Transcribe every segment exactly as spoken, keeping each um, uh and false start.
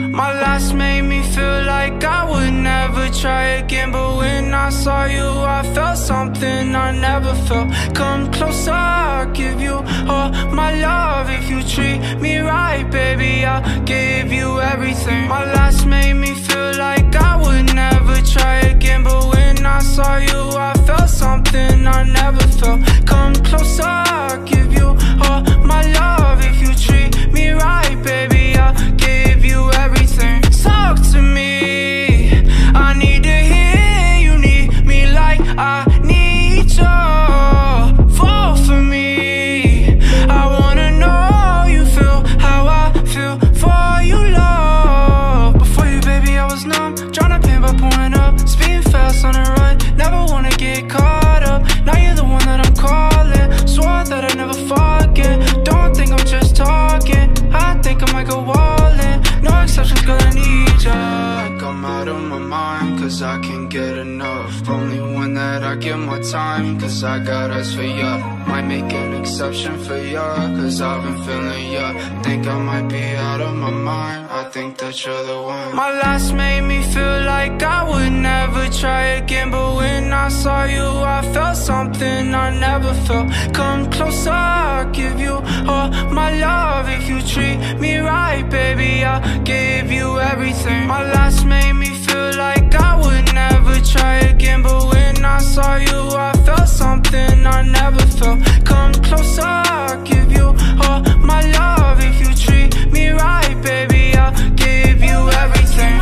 My last made me feel like I would never try again, but when I saw you I felt something I never felt. Come closer, I'll give you all my love. If you treat me right, baby, I'll give you everything. My last made me feel like I would never try again, but when I saw you I felt something I never felt. Come closer, I'll give you all my love. If you treat me right, baby, I'll give you everything. Talk to me, I need to hear you need me like I need you. Fall for me, I wanna know you feel how I feel for you, love. Before you, baby, I was numb, tryna pain by pouring up, speeding fast on the run, never wanna get caught up. Now you're the one that I'm calling, swore that I'd never forget. Don't think I'm just talking, I think I might go all in. No exceptions, girl, I need ya. Like I'm out of my mind, cause I can't get enough. Only one that I give my time, cause I got eyes for ya. Might make an exception for ya, cause I've been feeling ya. Think I might be out of my mind, I think that you're the one. My last made me feel like I would never try again, but when I saw you I felt something I never felt. Come closer, I'll give you all my love. If you treat me right, baby, I'll give you everything. My last made me feel like I would never try again, but when I saw you I felt something I never felt. Come closer, I'll give you all my love. If you treat me right, baby, I'll give you everything.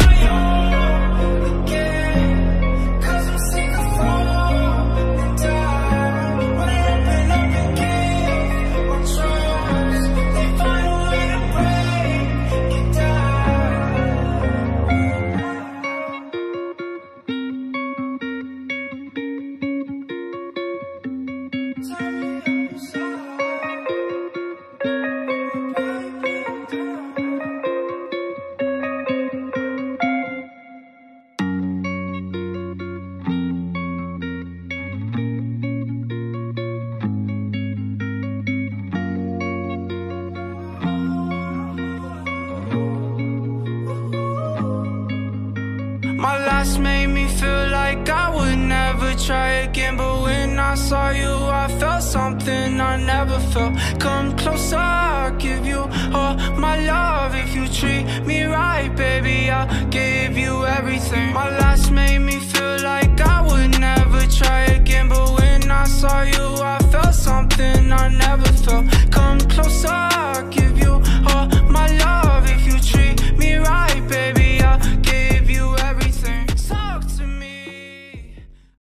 My last made me feel like I would never try again, but when I saw you I felt something I never felt. Come closer, I'll give you all my love. If you treat me right, baby, I'll give you everything. My last made me feel like I would never try again, but when I saw you I felt something I never felt. Come closer.